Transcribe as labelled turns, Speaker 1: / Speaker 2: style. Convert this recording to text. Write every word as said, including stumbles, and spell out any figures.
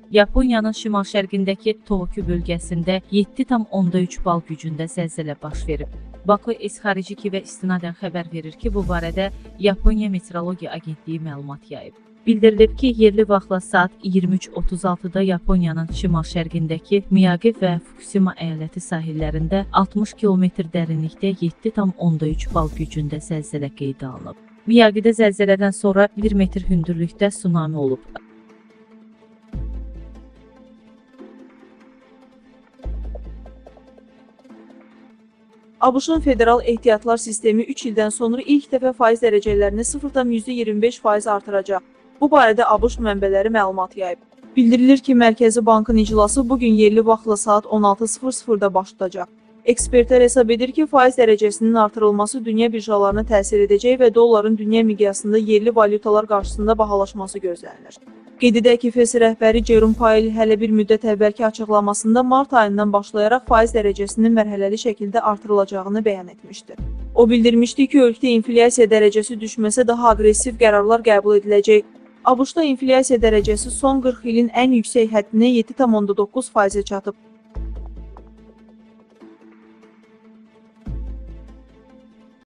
Speaker 1: Yaponiyanın şimal-şərqindəki Tohoku bölgəsində yeddi tam onda üç bal gücündə zəlzələ baş verib. Baku Xarici Kivə istinadən xəbər verir ki, bu barədə Yaponiya Meteorologiya Agentliyi məlumat yayıb. Bildirilib ki, yerli vaxtla saat iyirmi üç otuz altıda Yaponiyanın şimal-şərqindəki Miyagi və Fukusima əyaləti sahillərində altmış kilometr dərinlikdə yeddi tam onda üç bal gücündə zəlzələ qeydə alınıb. Miyagidə zəlzələdən sonra bir metr hündürlükdə tsunami olub.
Speaker 2: ABŞ-ın federal ehtiyatlar sistemi üç ildən sonra ilk dəfə faiz dərəcələrini sıfır tam iyirmi beş faiz artıracaq. Bu barədə ABŞ mənbələri məlumat yayıb. Bildirilir ki, Mərkəzi Bankın iclası bugün yerli vaxtla saat on altı sıfır sıfırda baş tutacaq. Ekspertlər hesab edir ki, faiz dərəcəsinin artırılması dünya birjalarına təsir edəcək və dolların dünya miqyasında yerli valyutalar qarşısında bahalaşması gözlənilir. Qeyd edək ki, F E D rəhbəri Jerome Powell hələ bir müddət əvvəlki açıqlamasında mart ayından başlayaraq faiz dərəcəsinin mərhələli şəkildə artırılacağını bəyan etmişdi. O bildirmişdi ki, ölkədə inflyasiya dərəcəsi düşməsə daha aqressiv qərarlar qəbul ediləcək. ABŞ-da inflyasiya dərəcəsi son qırx ilin ən yüksək həddinə yeddi tam onda doqquz faizə çatıb.